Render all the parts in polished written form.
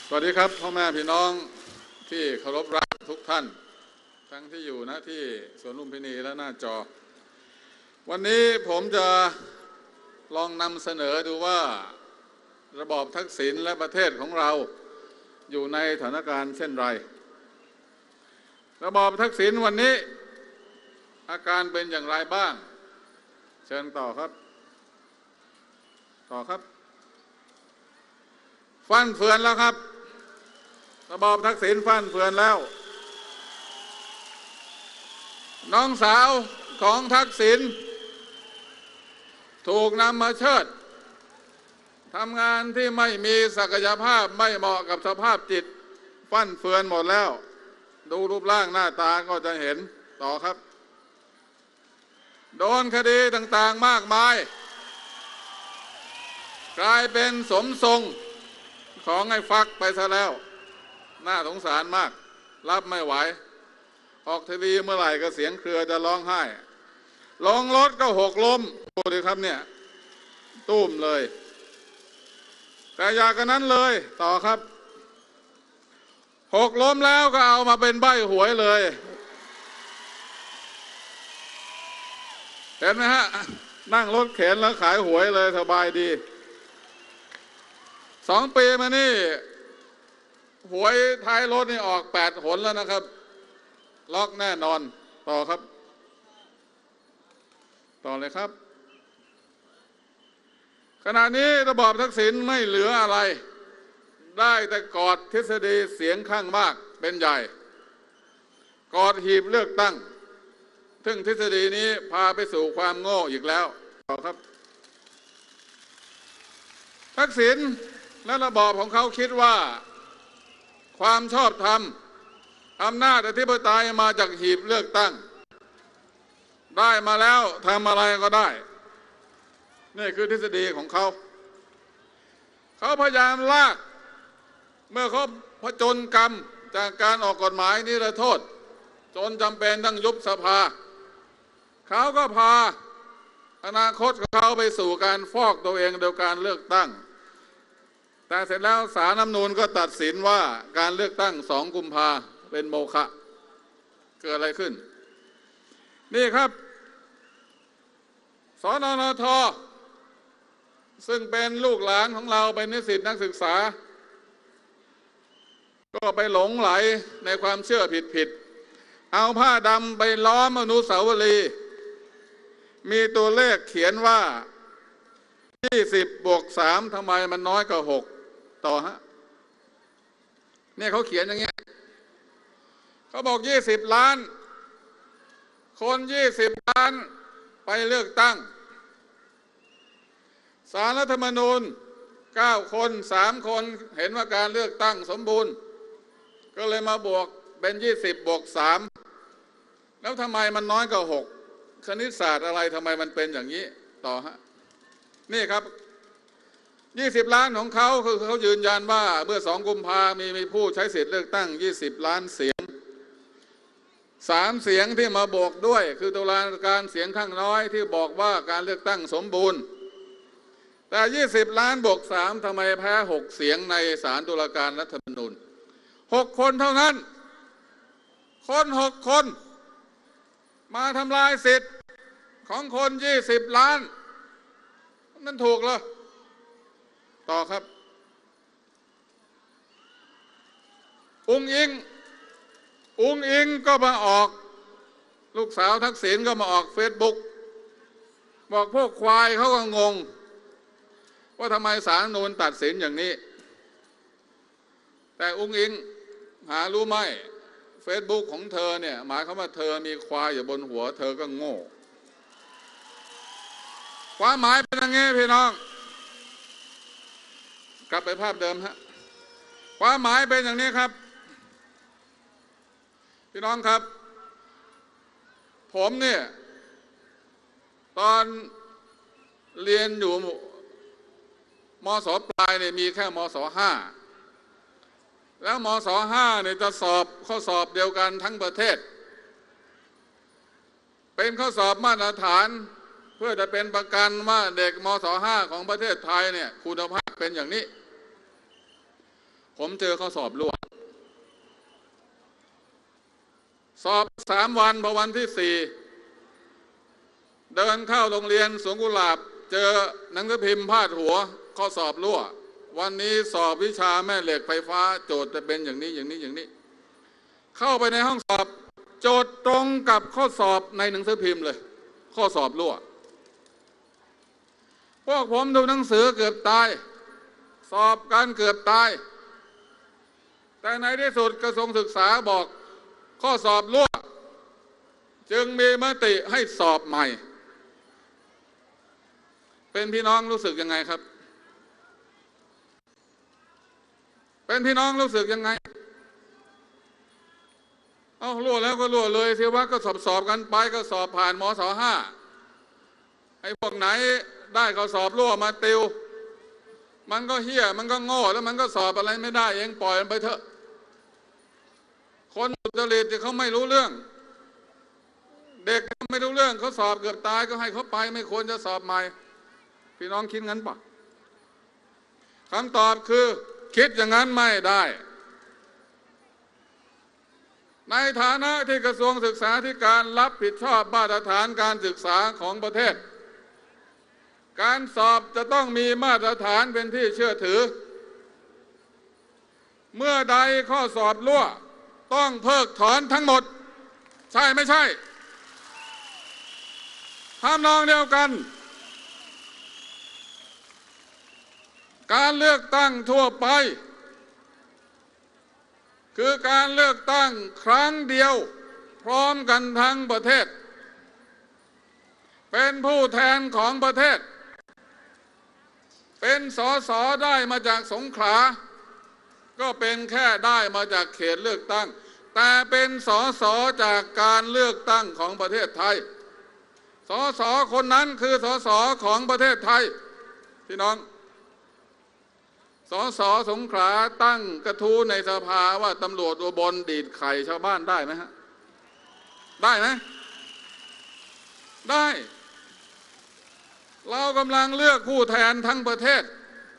สวัสดีครับพ่อแม่พี่น้องที่เคารพรักทุกท่านทั้งที่อยู่ณที่สวนลุมพินีและหน้าจอวันนี้ผมจะลองนำเสนอดูว่าระบอบทักษิณและประเทศของเราอยู่ในสถานการณ์เช่นไรระบอบทักษิณวันนี้อาการเป็นอย่างไรบ้างเชิญต่อครับฟั่นเฟือนแล้วครับระบอบทักษิณฟั่นเฟือนแล้วน้องสาวของทักษิณถูกนำมาเชิดทำงานที่ไม่มีศักยภาพไม่เหมาะกับสภาพจิตฟั่นเฟือนหมดแล้วดูรูปร่างหน้าตาก็จะเห็นต่อครับโดนคดีต่างๆมากมายกลายเป็นสมทรงของไอ้ฟักไปซะแล้วน่าสงสารมากรับไม่ไหวออกทีวีเมื่อไหร่ก็เสียงเครือจะร้องไห้ลงรถก็หกล้มดูดิครับเนี่ยตุ้มเลยแต่อยากกันนั้นเลยต่อครับหกล้มแล้วก็เอามาเป็นใบ้หวยเลยเห็นไหมฮะนั่งรถเข็นแล้วขายหวยเลยสบายดี2 ปีมานี่หวยท้ายรถนี่ออก8 หนแล้วนะครับล็อกแน่นอนต่อครับต่อเลยครับขณะนี้ระบอบทักษิณไม่เหลืออะไรได้แต่กอดทฤษฎีเสียงข้างมากเป็นใหญ่กอดหีบเลือกตั้งซึ่งทฤษฎีนี้พาไปสู่ความโง่อีกแล้วต่อครับทักษิณและระบอบของเขาคิดว่าความชอบธรรมอำนาจอธิปไตยมาจากหีบเลือกตั้งได้มาแล้วทำอะไรก็ได้นี่คือทฤษฎีของเขาพยายามลากเมื่อเขาผจญกรรมจากการออกกฎหมายนิรโทษจนจำเป็นต้องยุบสภาเขาก็พาอนาคตของเขาไปสู่การฟอกตัวเองโดยการเลือกตั้งแต่เสร็จแล้วศาลรัฐธรรมนูญก็ตัดสินว่าการเลือกตั้ง2 กุมภาเป็นโมฆะเกิดอะไรขึ้นนี่ครับสนนท.ซึ่งเป็นลูกหลานของเราเป็นนิสิตนักศึกษาก็ไปหลงไหลในความเชื่อผิดเอาผ้าดำไปล้อมอนุสาวรีย์มีตัวเลขเขียนว่า20+3ทำไมมันน้อยกว่า6ต่อฮะเนี่ยเขาเขียนอย่างเงี้ยเขาบอก20 ล้านคน20 ล้านไปเลือกตั้งศาลรัฐธรรมนูญ9 คน3 คนเห็นว่าการเลือกตั้งสมบูรณ์ก็เลยมาบวกเป็น20+3แล้วทำไมมันน้อยกว่า6คณิตศาสตร์อะไรทำไมมันเป็นอย่างนี้ต่อฮะนี่ครับ20 ล้านของเขาคือเขายืนยันว่าเมื่อ2 กุมภามีผู้ใช้สิทธิ์เลือกตั้ง20 ล้านเสียง3 เสียงที่มาบวกด้วยคือตุลาการเสียงข้างน้อยที่บอกว่าการเลือกตั้งสมบูรณ์แต่20 ล้าน+3ทำไมแพ้6 เสียงในศาลตุลาการรัฐธรรมนูญ6 คนเท่านั้นคน6 คนมาทำลายสิทธิ์ของคน20 ล้านมันถูกเหรอต่อครับอุ้งอิงก็มาออกลูกสาวทักษิณก็มาออกเฟซบุ๊กบอกพวกควายเขาก็งงว่าทำไมศาลรัฐธรรมนูญตัดสินอย่างนี้แต่อุ้งอิงหารู้ไหมเฟซบุ๊กของเธอเนี่ยหมายความว่าเธอมีควายอยู่บนหัวเธอก็โง่ความหมายเป็นยังไงพี่น้องกลับไปภาพเดิมฮะความหมายเป็นอย่างนี้ครับพี่น้องครับผมเนี่ยตอนเรียนอยู่มศ.ปลายเนี่ยมีแค่มศ.5แล้วมศ.5เนี่ยจะสอบข้อสอบเดียวกันทั้งประเทศเป็นข้อสอบมาตรฐานเพื่อจะเป็นประกันว่าเด็กมศ.5ของประเทศไทยเนี่ยคุณภาพเป็นอย่างนี้ผมเจอข้อสอบรั่วสอบ3 วันพอวันที่4เดินเข้าโรงเรียนสวนกุหลาบเจอหนังสือพิมพ์พาดหัวข้อสอบรั่ววันนี้สอบวิชาแม่เหล็กไฟฟ้าโจทย์จะเป็นอย่างนี้อย่างนี้อย่างนี้เข้าไปในห้องสอบโจทย์ตรงกับข้อสอบในหนังสือพิมพ์เลยข้อสอบรั่วพวกผมดูหนังสือเกือบตายสอบกันเกือบตายแต่ในที่สุดกระทรวงศึกษาบอกข้อสอบรั่วจึงมีมติให้สอบใหม่เป็นพี่น้องรู้สึกยังไงครับเป็นพี่น้องรู้สึกยังไงเอารั่วแล้วก็รั่วเลยสิว่าก็สอบกันไปก็สอบผ่านมศ.5 ไอ้พวกไหนได้ข้อสอบรั่วมาติวมันก็เหี้ยมันก็โง่แล้วมันก็สอบอะไรไม่ได้เองปล่อยมันไปเถอะคนอุตริที่เขาไม่รู้เรื่องเด็กไม่รู้เรื่องเขาสอบเกือบตายก็ให้เขาไปไม่ควรจะสอบใหม่พี่น้องคิดงั้นปะคำตอบคือคิดอย่างนั้นไม่ได้ในฐานะที่กระทรวงศึกษาธิการรับผิดชอบมาตรฐานการศึกษาของประเทศการสอบจะต้องมีมาตรฐานเป็นที่เชื่อถือเมื่อใดข้อสอบรั่วต้องเพิกถอนทั้งหมดใช่ไม่ใช่ทำนองเดียวกันการเลือกตั้งทั่วไปคือการเลือกตั้งครั้งเดียวพร้อมกันทั้งประเทศเป็นผู้แทนของประเทศเป็นสสได้มาจากสงขลาก็เป็นแค่ได้มาจากเขตเลือกตั้งแต่เป็นสสจากการเลือกตั้งของประเทศไทยสสคนนั้นคือสสของประเทศไทยพี่น้องสสสงขลาตั้งกระทู้ในสภาว่าตำรวจอุบลดีดไข่ชาวบ้านได้ไหมฮะได้ไหมได้เรากำลังเลือกผู้แทนทั้งประเทศ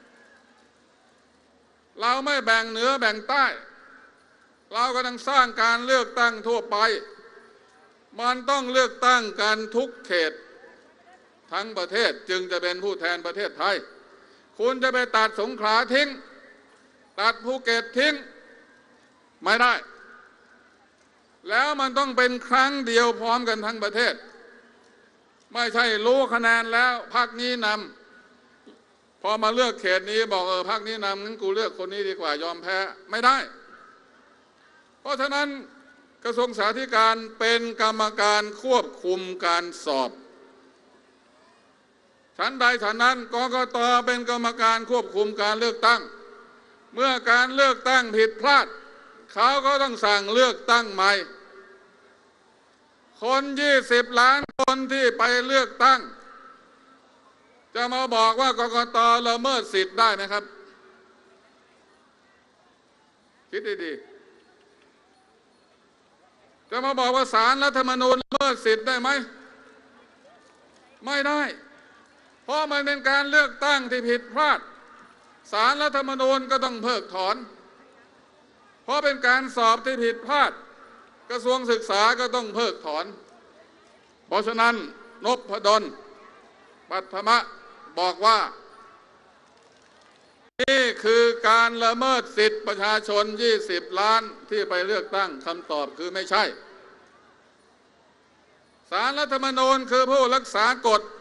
เราไม่แบ่งเหนือแบ่งใต้เรากำลังสร้างการเลือกตั้งทั่วไปมันต้องเลือกตั้งกันทุกเขตทั้งประเทศจึงจะเป็นผู้แทนประเทศไทยคุณจะไปตัดสงขลาทิ้งตัดภูเก็ตทิ้งไม่ได้แล้วมันต้องเป็นครั้งเดียวพร้อมกันทั้งประเทศไม่ใช่รู้คะแนนแล้วพรรคนี้นำพอมาเลือกเขตนี้บอกพรรคนี้นำงั้นกูเลือกคนนี้ดีกว่ายอมแพ้ไม่ได้เพราะฉะนั้นกระทรวงศึกษาธิการเป็นกรรมการควบคุมการสอบฉันใดฉันนั้นกกต.เป็นกรรมการควบคุมการเลือกตั้งเมื่อการเลือกตั้งผิดพลาดเขาก็ต้องสั่งเลือกตั้งใหม่คน20 ล้านคนที่ไปเลือกตั้งจะมาบอกว่ากกต.ละเมิดสิทธิ์ได้ไหมครับคิดดีๆจะมาบอกว่าศาลรัฐธรรมนูญละเมิดสิทธิ์ได้ไหมไม่ได้เพราะมันเป็นการเลือกตั้งที่ผิดพลาดศาลรัฐธรรมนูญก็ต้องเพิกถอนเพราะเป็นการสอบที่ผิดพลาดกระทรวงศึกษาก็ต้องเพิกถอนเพราะฉะนั้นนพดลปัทมะบอกว่านี่คือการละเมิดสิทธิประชาชน20 ล้านที่ไปเลือกตั้งคำตอบคือไม่ใช่ศาลรัฐธรรมนูญคือผู้รักษากฎ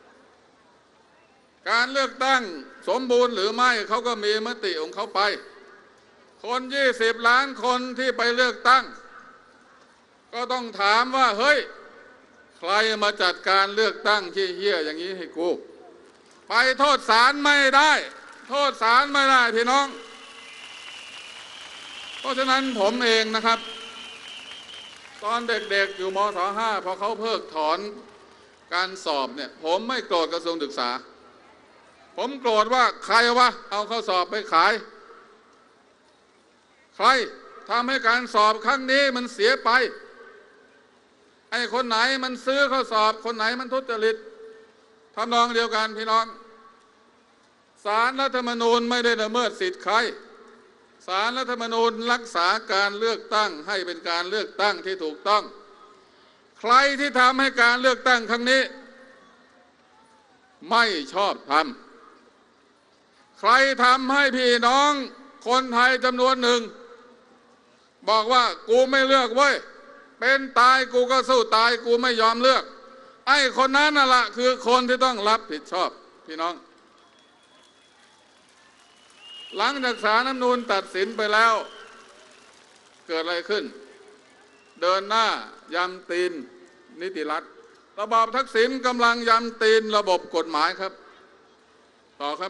การเลือกตั้งสมบูรณ์หรือไม่เขาก็มีมติของเขาไปคน20 ล้านคนที่ไปเลือกตั้งก็ต้องถามว่าเฮ้ยใครมาจัดการเลือกตั้งที่เหี้ยอย่างนี้ให้กูไปโทษศาลไม่ได้โทษศาลไม่ได้พี่น้องเพราะฉะนั้นผมเองนะครับตอนเด็กๆอยู่มศ.5พอเขาเพิกถอนการสอบเนี่ยผมไม่โกรธกระทรวงศึกษาผมโกรธว่าใครวะเอาข้อสอบไปขายใครทำให้การสอบครั้งนี้มันเสียไปไอ้คนไหนมันซื้อข้อสอบคนไหนมันทุจริตทำนองเดียวกันพี่น้องศาลรัฐธรรมนูญไม่ได้ละเมิดสิทธิ์ใครศาลรัฐธรรมนูญรักษาการเลือกตั้งให้เป็นการเลือกตั้งที่ถูกต้องใครที่ทำให้การเลือกตั้งครั้งนี้ไม่ชอบธรรมใครทำให้พี่น้องคนไทยจำนวนหนึ่งบอกว่ากูไม่เลือกเว้ยเป็นตายกูก็สู้ตายกูไม่ยอมเลือกไอ้คนนั้นน่ะละคือคนที่ต้องรับผิดชอบพี่น้องหลังจากศาลรัฐธรรมนูญตัดสินไปแล้วเกิดอะไรขึ้นเดินหน้ายำตีนนิติรัฐระบอบทักษิณกำลังยำตีนระบบกฎหมายครับต่อครับ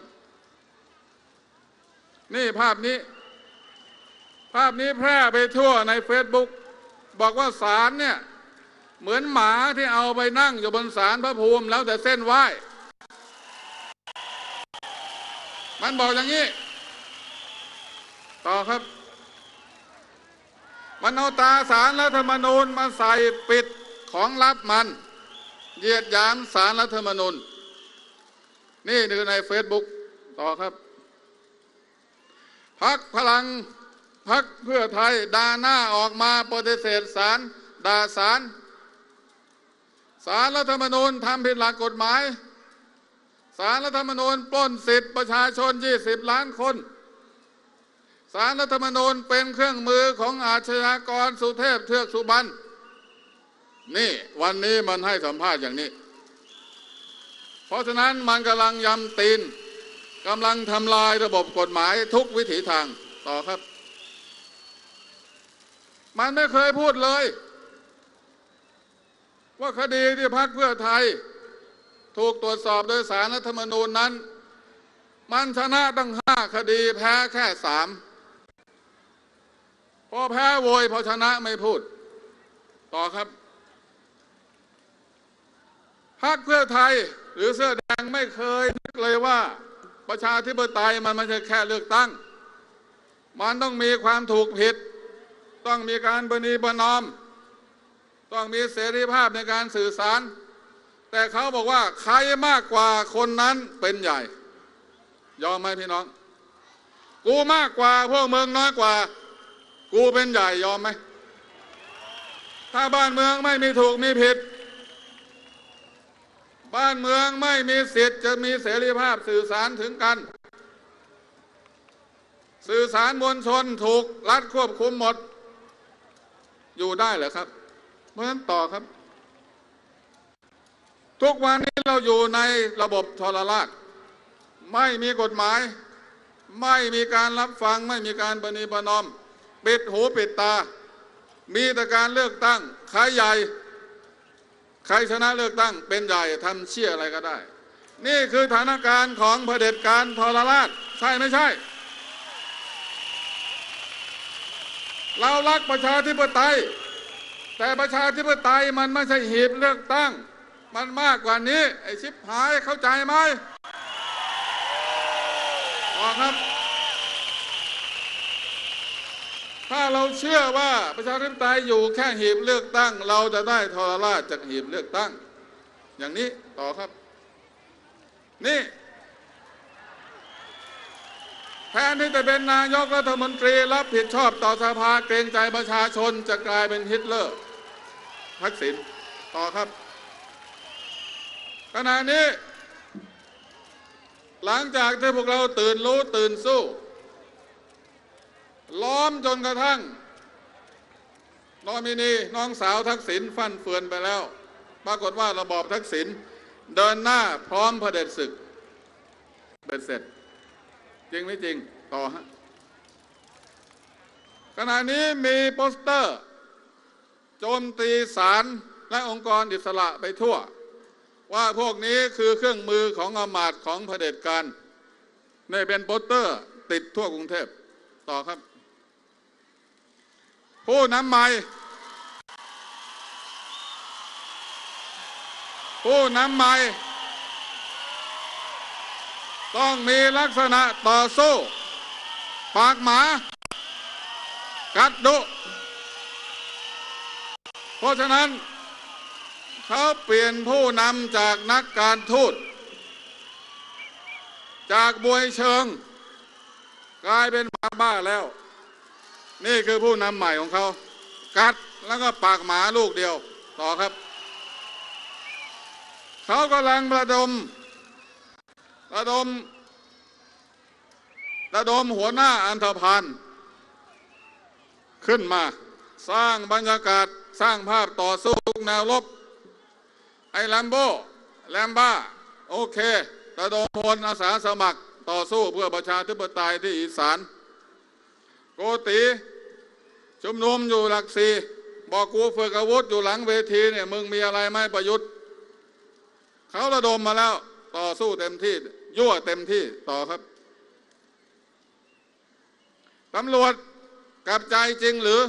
นี่ภาพนี้แพร่ไปทั่วในเฟซบุ๊กบอกว่าศาลเนี่ยเหมือนหมาที่เอาไปนั่งอยู่บนศาลพระภูมิแล้วแต่เส้นไหว้มันบอกอย่างนี้ต่อครับมันเอาตาศาลรัฐธรรมนูญมาใส่ปิดของลับมันเหยียดหยามศาลรัฐธรรมนูญนี่คือในเฟซบุ๊กต่อครับพรรคพลังพรรคเพื่อไทยด่าหน้าออกมาปฏิเสธศาลด่าศาลรัฐธรรมนูญทำผิดหลักกฎหมายศาลรัฐธรรมนูญปล้นสิทธิประชาชน20 ล้านคนศาลรัฐธรรมนูญเป็นเครื่องมือของอาชญากรสุเทพเทือกสุบรรณนี่วันนี้มันให้สัมภาษณ์อย่างนี้เพราะฉะนั้นมันกำลังยำตีนกำลังทำลายระบบกฎหมายทุกวิถีทางต่อครับมันไม่เคยพูดเลยว่าคดีที่พรรคเพื่อไทยถูกตรวจสอบโดยศาลรัฐธรรมนูญนั้นมันชนะตั้ง5 คดีแพ้แค่3พอแพ้โวยพอชนะไม่พูดต่อครับพรรคเพื่อไทยหรือเสื้อแดงไม่เคยนึกเลยว่าประชาธิปไตยมันไม่ใช่แค่เลือกตั้งมันต้องมีความถูกผิดต้องมีการประนีประนอมต้องมีเสรีภาพในการสื่อสารแต่เขาบอกว่าใครมากกว่าคนนั้นเป็นใหญ่ยอมไหมพี่น้องกูมากกว่าพวกเมืองน้อยกว่ากูเป็นใหญ่ยอมไหมถ้าบ้านเมืองไม่มีถูกมีผิดบ้านเมืองไม่มีสิทธิ์จะมีเสรีภาพสื่อสารถึงกันสื่อสารมวลชนถูกรัฐควบคุมหมดอยู่ได้เหรอครับเพราะฉะนั้นต่อครับทุกวันนี้เราอยู่ในระบบทรราชไม่มีกฎหมายไม่มีการรับฟังไม่มีการประนีประนอมปิดหูปิดตามีแต่การเลือกตั้งใครใหญ่ใครชนะเลือกตั้งเป็นใหญ่ทำเชี่ยอะไรก็ได้นี่คือสถานการณ์ของเผด็จการทรราชใช่ไม่ใช่เรารักประชาธิปไตยแต่ประชาธิปไตยมันไม่ใช่หีบเลือกตั้งมันมากกว่านี้ไอ้ชิบหายเข้าใจไหมครับถ้าเราเชื่อว่าประชาธิปไตยอยู่แค่หีบเลือกตั้งเราจะได้ทรราชจากหีบเลือกตั้งอย่างนี้ต่อครับนี่แทนที่จะเป็นนายกรัฐมนตรีรับผิดชอบต่อสภาเกรงใจประชาชนจะกลายเป็นฮิตเลอร์ทักษิณต่อครับขณะนี้หลังจากที่พวกเราตื่นรู้ตื่นสู้ล้อมจนกระทั่งนอมินีน้องสาวทักษิณฟั่นเฟือนไปแล้วปรากฏว่าระบอบทักษิณเดินหน้าพร้อมเผด็จศึกเบ็ดเสร็จจริงไม่จริงต่อฮะขณะนี้มีโปสเตอร์โจมตีศาลและองค์กรอิสระไปทั่วว่าพวกนี้คือเครื่องมือของอำมาตย์ของเผด็จการในเป็นโปสเตอร์ติดทั่วกรุงเทพต่อครับผู้นำใหม่ต้องมีลักษณะต่อสู้ปากหมากัดดุเพราะฉะนั้นเขาเปลี่ยนผู้นำจากนักการทูตจากบวยเชิงกลายเป็นหมาบ้าแล้วนี่คือผู้นำใหม่ของเขากัดแล้วก็ปากหมาลูกเดียวต่อครับเขากำลังระดมหัวหน้าอันธพาลขึ้นมาสร้างบรรยากาศสร้างภาพต่อสู้ทุกแนวรบไอ้แลมบ้าโอเคระดมพลอาสาสมัครต่อสู้เพื่อประชาธิปไตยที่อีสานโกติชุมนุมอยู่หลักสี่บอกกูฝึกอาวุธอยู่หลังเวทีเนี่ยมึงมีอะไรไหมประยุทธ์เขาระดมมาแล้วต่อสู้เต็มที่ยั่วเต็มที่ต่อครับตำรวจกลับใจจริงหรือ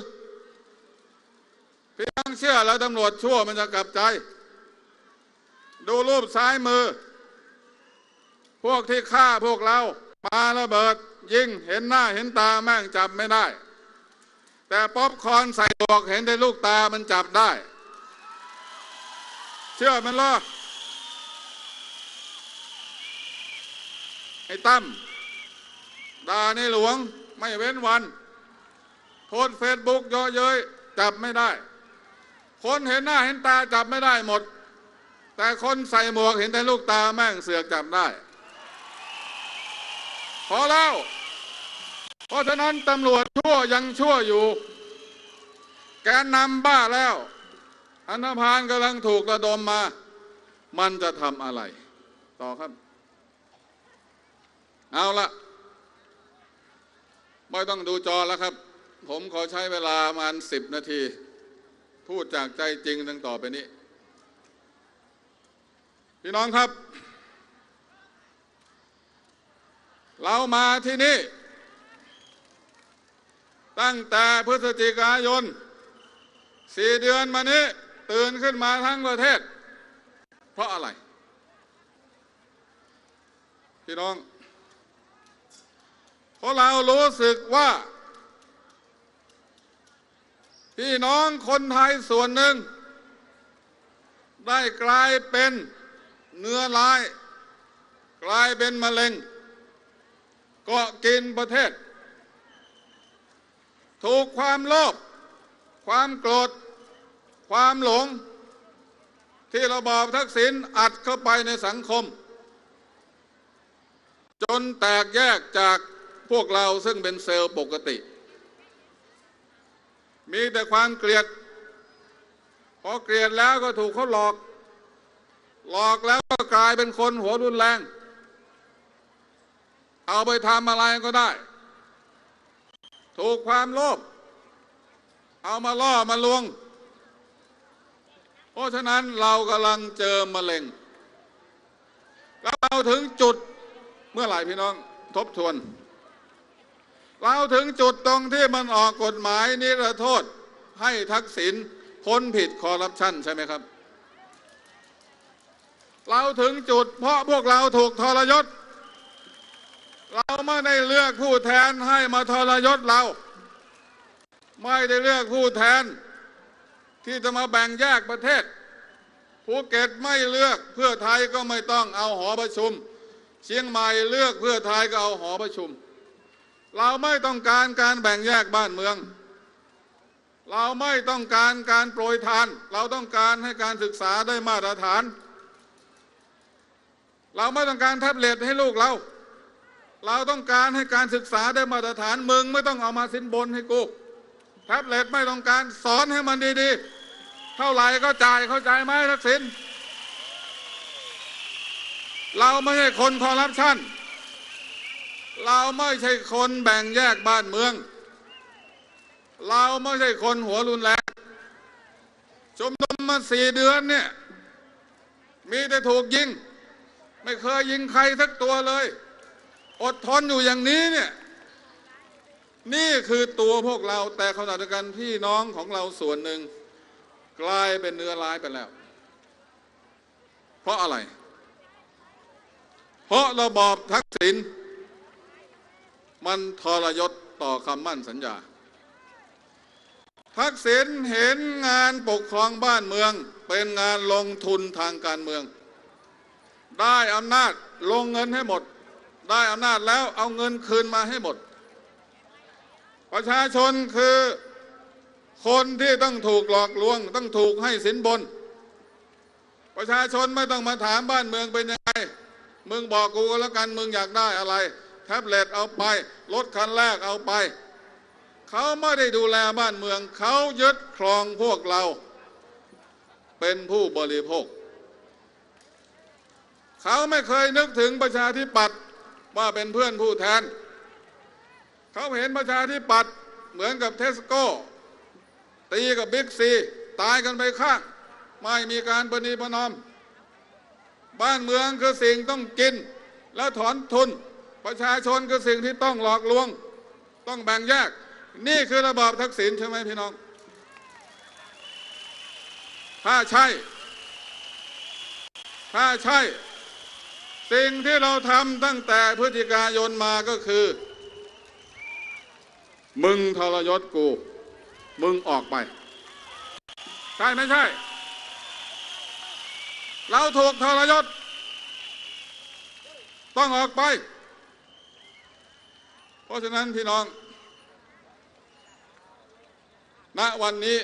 พี่น้องเชื่อแล้วตำรวจชั่วมันจะกลับใจดูรูปซ้ายมือพวกที่ฆ่าพวกเราปาระเบิดยิงเห็นหน้าเห็นตาแม่งจับไม่ได้แต่ป๊อปคอร์นใส่หมวกเห็นในลูกตามันจับได้เชื่อมันเหรอไอ้ตั้มด่าในหลวงไม่เว้นวันโพสเฟซบุ๊กเยอะเย้ยจับไม่ได้คนเห็นหน้าเห็นตาจับไม่ได้หมดแต่คนใส่หมวกเห็นแต่ลูกตาแม่งเสือกจับได้พอแล้วเพราะฉะนั้นตำรวจชั่วยังชั่วอยู่แกนนำบ้าแล้วอันธพาลกำลังถูกระดมมามันจะทำอะไรต่อครับเอาละไม่ต้องดูจอแล้วครับผมขอใช้เวลาประมาณ10 นาทีพูดจากใจจริงดังต่อไปนี้พี่น้องครับเรามาที่นี่ตั้งแต่พฤศจิกายน4 เดือนมานี้ตื่นขึ้นมาทั้งประเทศเพราะอะไรพี่น้องเพราะเรารู้สึกว่าพี่น้องคนไทยส่วนหนึ่งได้กลายเป็นเนื้อร้ายกลายเป็นมะเร็งเกาะกินประเทศถูกความโลภความโกรธความหลงที่ระบอบทักษิณอัดเข้าไปในสังคมจนแตกแยกจากพวกเราซึ่งเป็นเซลล์ปกติมีแต่ความเกลียดพอเกลียดแล้วก็ถูกเขาหลอกแล้วก็กลายเป็นคนหัวรุนแรงเอาไปทำอะไรก็ได้ถูกความโลภเอามาล่อมาลวงเพราะฉะนั้นเรากำลังเจอมะเร็งเราถึงจุดเมื่อไหร่พี่น้องทบทวนเราถึงจุดตรงที่มันออกกฎหมายนิรโทษให้ทักษิณพ้นผิดคอร์รัปชันใช่ไหมครับเราถึงจุดเพราะพวกเราถูกทรยศเราไม่ได้เลือกผู้แทนให้มาทรยศเราไม่ได้เลือกผู้แทนที่จะมาแบ่งแยกประเทศภูเก็ตไม่เลือกเพื่อไทยก็ไม่ต้องเอาหอประชุมเชียงใหม่เลือกเพื่อไทยก็เอาหอประชุมเราไม่ต้องการการแบ่งแยกบ้านเมืองเราไม่ต้องการการโปรยทานเราต้องการให้การศึกษาได้มาตรฐานเราไม่ต้องการแท็บเล็ตให้ลูกเราต้องการให้การศึกษาได้มาตรฐานมึงไม่ต้องเอามาสินบนให้กูแท็บเล็ตไม่ต้องการสอนให้มันดีๆเท่าไหร่ก็จ่ายเข้าใจไหมทักษิณเราไม่ใช่คนคอร์รัปชันเราไม่ใช่คนแบ่งแยกบ้านเมืองเราไม่ใช่คนหัวรุนแรงชุมนุมมา4 เดือนเนี่ยมีแต่ถูกยิงไม่เคยยิงใครสักตัวเลยอดทนอยู่อย่างนี้เนี่ยนี่คือตัวพวกเราแต่ขณะเดียวกันพี่น้องของเราส่วนหนึ่งกลายเป็นเนื้อร้ายไปแล้วเพราะอะไรเพราะระบอบทักษิณมันทรยศต่อคำมั่นสัญญาทักษิณเห็นงานปกครองบ้านเมืองเป็นงานลงทุนทางการเมืองได้อำนาจลงเงินให้หมดได้อำนาจแล้วเอาเงินคืนมาให้หมดประชาชนคือคนที่ต้องถูกหลอกลวงต้องถูกให้สินบนประชาชนไม่ต้องมาถามบ้านเมืองเป็นยังไงมึงบอกกูก็แล้วกันมึงอยากได้อะไรแท็บเล็ตเอาไปรถคันแรกเอาไปเขาไม่ได้ดูแลบ้านเมืองเขายึดครองพวกเราเป็นผู้บริโภคเขาไม่เคยนึกถึงประชาธิปัตย์ว่าเป็นเพื่อนผู้แทนเขาเห็นประชาธิปัตย์เหมือนกับเทสโก้ตีกับบิ๊กซีตายกันไปข้างไม่มีการประนีประนอมบ้านเมืองคือสิ่งต้องกินแล้วถอนทุนประชาชนคือสิ่งที่ต้องหลอกลวงต้องแบ่งแยกนี่คือระบอบทักษิณใช่ไหมพี่น้องถ้าใช่สิ่งที่เราทำตั้งแต่พฤศจิกายนมาก็คือมึงทรยศกูมึงออกไปใช่ไม่ใช่เราถูกทรยศต้องออกไปเพราะฉะนั้นพี่น้องณวันนี้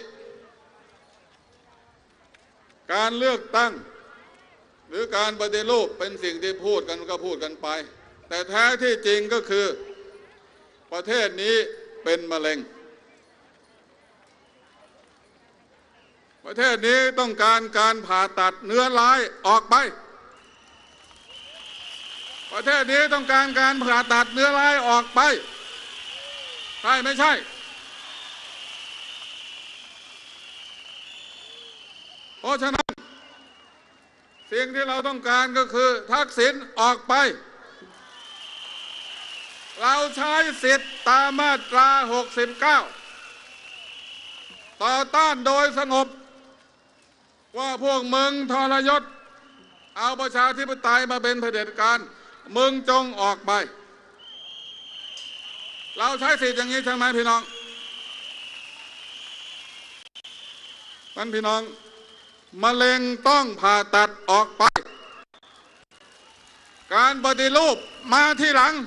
การเลือกตั้งหรือการปฏิรูปเป็นสิ่งที่พูดกันก็พูดกันไปแต่แท้ที่จริงก็คือประเทศนี้เป็นมะเร็งประเทศนี้ต้องการผ่าตัดเนื้อร้ายออกไปประเทศนี้ต้องการผ่าตัดเนื้อร้ายออกไปใช่ไม่ใช่เพราะฉะนั้นสิ่งที่เราต้องการก็คือทักษิณออกไปเราใช้สิทธิ์ตามมาตรา 69 ต่อต้านโดยสงบว่าพวกมึงทรยศเอาประชาธิปไตยมาเป็นเผด็จการมึงจงออกไปเราใช้สิทธิ์อย่างนี้ใช่ไหมพี่น้องท่านพี่น้องมะเร็งต้องผ่าตัดออกไปการปฏิรูปมาทีหลัง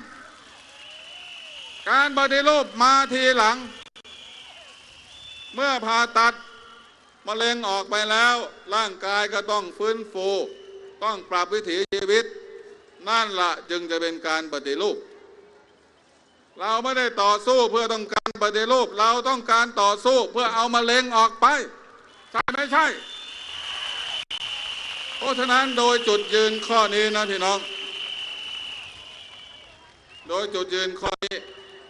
การปฏิรูปมาทีหลังเมื่อผ่าตัดมะเร็งออกไปแล้วร่างกายก็ต้องฟื้นฟูต้องปรับวิถีชีวิตนั่นละจึงจะเป็นการปฏิรูปเราไม่ได้ต่อสู้เพื่อต้องการปฏิรูปเราต้องการต่อสู้เพื่อเอามะเร็งออกไปใช่ไม่ใช่เพราะฉะนั้นโดยจุดยืนข้อนี้นะพี่น้องโดยจุดยืนข้อนี้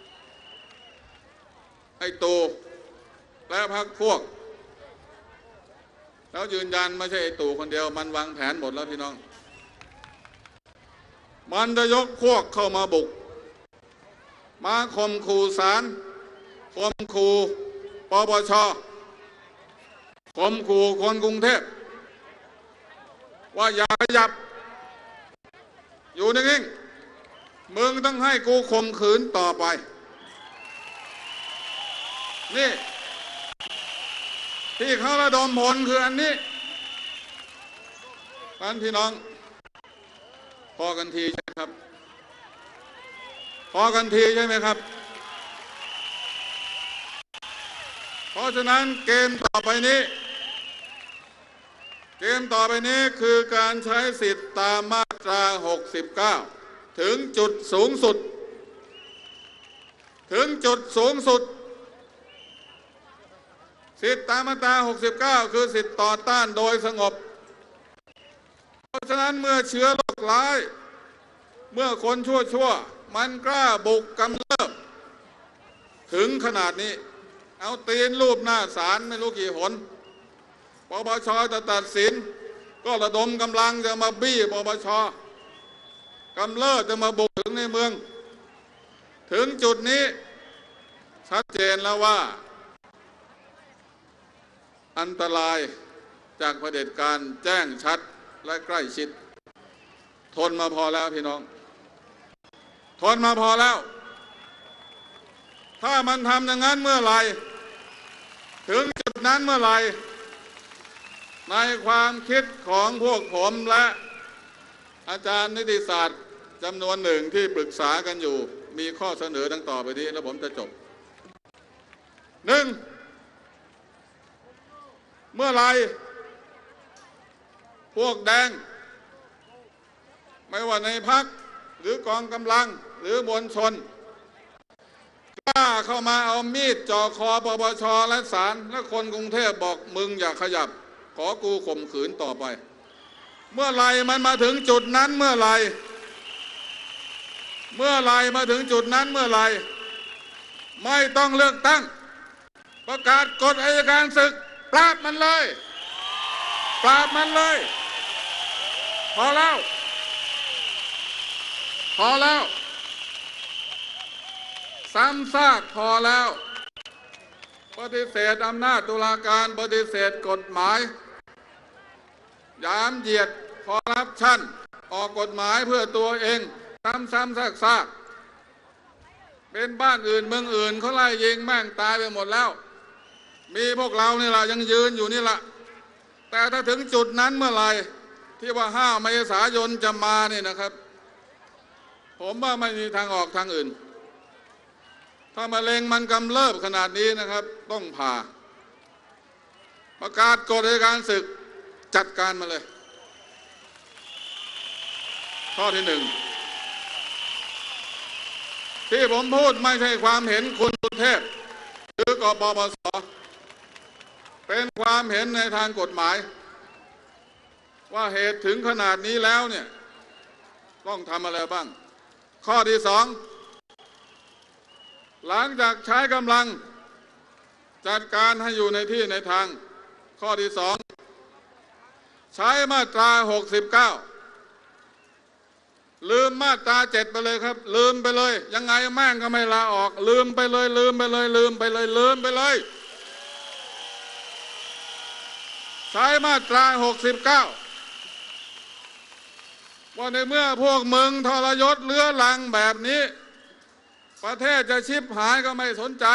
ไอ้ตู่และพรรคพวกแล้วยืนยันไม่ใช่ไอ้ตู่คนเดียวมันวางแผนหมดแล้วพี่น้องมันจะยกพวกเข้ามาบุกมาข่มขู่ศาลข่มขู่ปปชข่มขู่คนกรุงเทพว่าอย่าขยับอยู่นิ่งๆมึงต้องให้กูข่มขืนต่อไปนี่ที่เขาระดมพลคืออันนี้ท่านพี่น้องพอกันทีใช่ไหมครับพอกันทีใช่ไหมครับเพราะฉะนั้นเกมต่อไปนี้คือการใช้สิทธิ์ตามมาตรา 69 ถึงจุดสูงสุดสิทธิตามมาตรา 69 คือสิทธิต่อต้านโดยสงบเพราะฉะนั้นเมื่อเชื้อโรคร้ายเมื่อคนชั่วมันกล้าบุกกำเริบถึงขนาดนี้เอาตีนรูปหน้าศาลไม่รู้กี่หนปปช.จะตัดสินก็ระดมกำลังจะมาบี้ปปช.กำเริบจะมาบุกถึงในเมืองถึงจุดนี้ชัดเจนแล้วว่าอันตรายจากเผด็จการแจ้งชัดและใกล้ชิดทนมาพอแล้วพี่น้องทนมาพอแล้วถ้ามันทำอย่างนั้นเมื่อไหร่ถึงจุดนั้นเมื่อไหร่ในความคิดของพวกผมและอาจารย์นิติศาสตร์จำนวนหนึ่งที่ปรึกษากันอยู่มีข้อเสนอดังต่อไปนี้แล้วผมจะจบหนึ่งเมื่อไรพวกแดงไม่ว่าในพรรคหรือกองกำลังหรือมวลชนกล้าเข้ามาเอามีดจ่อคอปปชและศาลและคนกรุงเทพบอกมึงอย่าขยับขอกูข่มขืนต่อไปเมื่อไรมันมาถึงจุดนั้นเมื่อไรมาถึงจุดนั้นเมื่อไรไม่ต้องเลือกตั้งประกาศกฎอัยการศึกปราบมันเลยพอแล้วซ้ำซากพอแล้วปฏิเสธอำนาจตุลาการปฏิเสธกฎหมายหยามเหยียดคอร์รัปชันออกกฎหมายเพื่อตัวเองซ้ำซากเป็นบ้านอื่นเมืองอื่นเขาไล่ยิงแม่งตายไปหมดแล้วมีพวกเรานี่แหละยังยืนอยู่นี่แหละแต่ถ้าถึงจุดนั้นเมื่อไหร่ที่ว่า5 เมษายนจะมานี่นะครับผมว่าไม่มีทางออกทางอื่นถ้ามะเร็งมันกำเริบขนาดนี้นะครับต้องผ่าประกาศกฎอัยการศึกจัดการมาเลยข้อที่ 1ที่ผมพูดไม่ใช่ความเห็นคุณสุเทพหรือกปปส.เป็นความเห็นในทางกฎหมายว่าเหตุถึงขนาดนี้แล้วเนี่ยต้องทำอะไรบ้างข้อที่ 2หลังจากใช้กำลังจัดการให้อยู่ในที่ในทางข้อที่ 2ใช้มาตรา69ลืมมาตรา7ไปเลยครับลืมไปเลยยังไงแม่งก็ไม่ลาออกลืมไปเลยใช้มาตรา69ว่าในเมื่อพวกมึงทรยศเลื้อรังแบบนี้ประเทศจะชิบหายก็ไม่สนใจ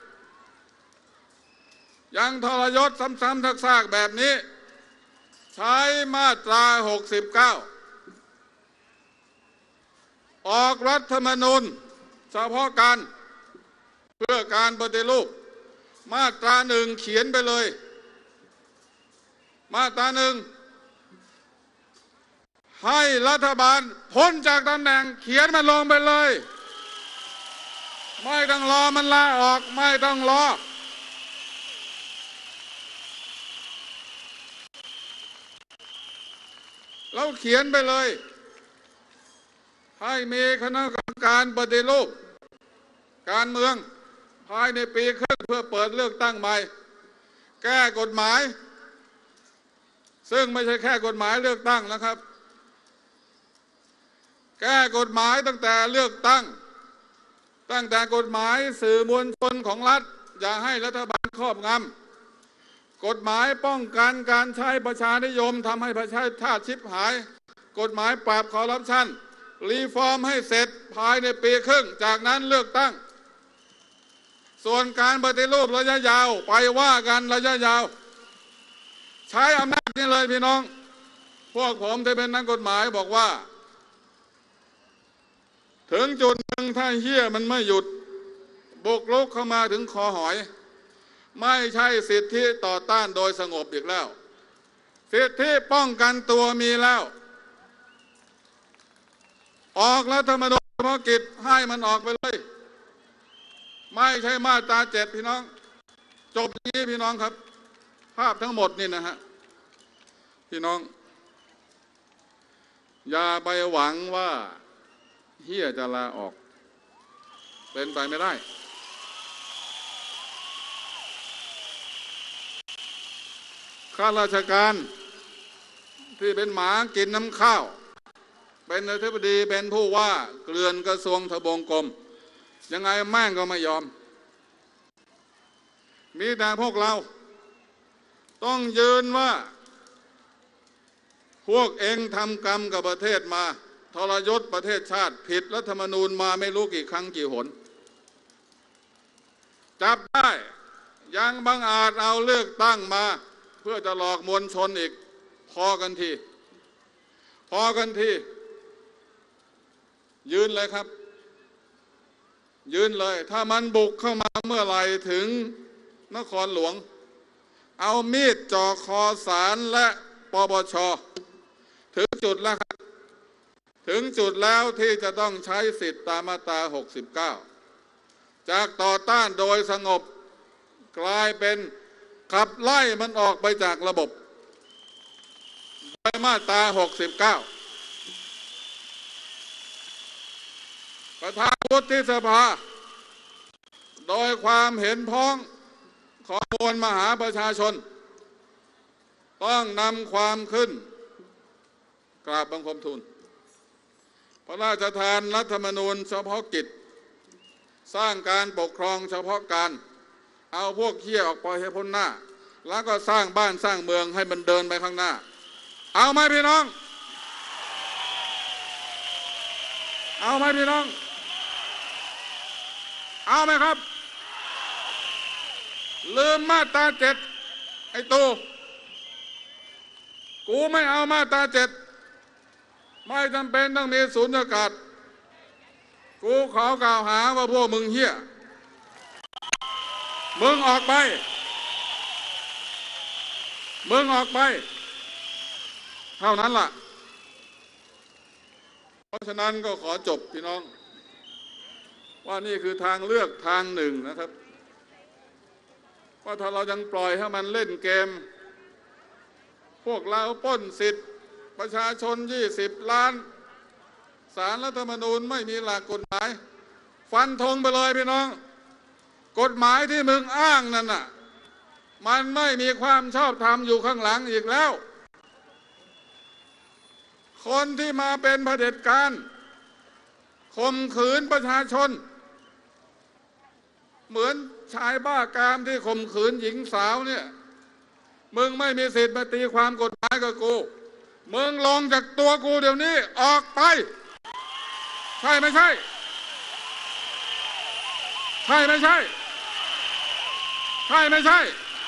ยังทรยศซ้ำๆซากๆแบบนี้ใช้มาตรา69ออกรัฐธรรมนูญเฉพาะการเพื่อการปฏิรูปมาตรา 1เขียนไปเลยมาตรา 1ให้รัฐบาลพ้นจากตำแหน่งเขียนมันลงไปเลยไม่ต้องรอมันลาออกไม่ต้องรอเราเขียนไปเลยให้มีคณะกรรมการปฏิรูปการเมืองภายในปีครึ่งเพื่อเปิดเลือกตั้งใหม่แก้กฎหมายซึ่งไม่ใช่แค่กฎหมายเลือกตั้งนะครับแก้กฎหมายตั้งแต่เลือกตั้งกฎหมายสื่อมวลชนของรัฐอย่าให้รัฐบาลครอบงำกฎหมายป้องกันการใช้ประชานิยมทำให้ประชาชาติชิบหายกฎหมายปราบคอร์รัปชันรีฟอร์มให้เสร็จภายในปีครึ่งจากนั้นเลือกตั้งส่วนการปฏิรูประยะยาวไปว่ากันระยะยาวใช้อำนาจนี้เลยพี่น้องพวกผมที่เป็นนักกฎหมายบอกว่าถึงจุดหนึ่งถ้าเหี้ยมันไม่หยุดบุกรุกเข้ามาถึงคอหอยไม่ใช่สิทธิต่อต้านโดยสงบอีกแล้วสิทธิป้องกันตัวมีแล้วออกรัฐธรรมนูญเฉพาะกิจให้มันออกไปเลยไม่ใช่มาตรา7พี่น้องจบนี้พี่น้องครับภาพทั้งหมดนี่นะฮะพี่น้องอย่าไปหวังว่าเหี้ยจะลาออกเป็นไปไม่ได้ข้าราชการที่เป็นหมากินน้ำข้าวเป็นอธิบดีเป็นผู้ว่าเกลื่อนกระทรวงทบวงกรมยังไงแม่งก็ไม่ยอมมีแต่พวกเราต้องยืนว่าพวกเองทำกรรมกับประเทศมาทรยศประเทศชาติผิดรัฐธรรมนูญมาไม่รู้กี่ครั้งกี่หนจับได้ยังบังอาจเอาเลือกตั้งมาเพื่อจะหลอกมวลชนอีกพอกันทียืนเลยครับยืนเลยถ้ามันบุกเข้ามาเมื่อไหร่ถึงนครหลวงเอามีดจ่อคอศาลและปปช.ถึงจุดแล้วครับถึงจุดแล้วที่จะต้องใช้สิทธิตามมาตรา 69 จากต่อต้านโดยสงบกลายเป็นขับไล่มันออกไปจากระบบโดยมาตรา 69 ประธานวุฒิสภาโดยความเห็นพ้องของมวลมหาประชาชนต้องนำความขึ้นกราบบังคมทูลพระราชทานรัฐธรรมนูญเฉพาะกิจสร้างการปกครองเฉพาะการเอาพวกเหี้ยออกไปให้พ้นหน้าแล้วก็สร้างบ้านสร้างเมืองให้มันเดินไปข้างหน้าเอาไหมพี่น้องเอาไหมพี่น้องเอาไหมครับลืมมาตรา 7ไอ้ตู่กูไม่เอามาตรา 7ไม่จำเป็นต้องมีสูญญากาศกูขอกล่าวหาว่าพวกมึงเหี้ยมึงออกไปมึงออกไปเท่านั้นล่ะเพราะฉะนั้นก็ขอจบพี่น้องว่านี่คือทางเลือกทางหนึ่งนะครับว่าถ้าเรายังปล่อยให้มันเล่นเกมพวกเราปล้นสิทธิ์ประชาชน20 ล้านศาลรัฐธรรมนูญไม่มีหลักกฎหมายฟันธงไปเลยพี่น้องกฎหมายที่มึงอ้างนั่นน่ะมันไม่มีความชอบธรรมอยู่ข้างหลังอีกแล้วคนที่มาเป็นเผด็จการข่มขืนประชาชนเหมือนชายบ้ากามที่ข่มขืนหญิงสาวเนี่ยมึงไม่มีสิทธิ์มาตีความกฎหมายกับกูมึงลงจากตัวกูเดี๋ยวนี้ออกไปใช่ไม่ใช่ใช่ไม่ใช่ใช่ไม่ใช่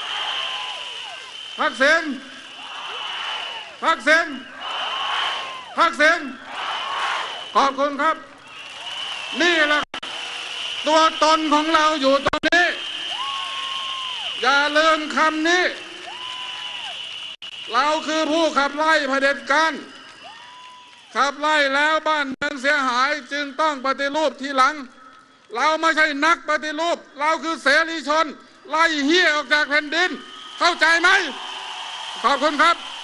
ทักษิณทักษิณทักษิณขอบคุณครับนี่แหละตัวตนของเราอยู่ตรงนี้อย่าลืมคำนี้เราคือผู้ขับไล่เผด็จการขับไล่แล้วบ้านเมืองเสียหายจึงต้องปฏิรูปทีหลังเราไม่ใช่นักปฏิรูปเราคือเสรีชนไล่เหี้ยออกจากแผ่นดินเข้าใจไหมขอบคุณครับ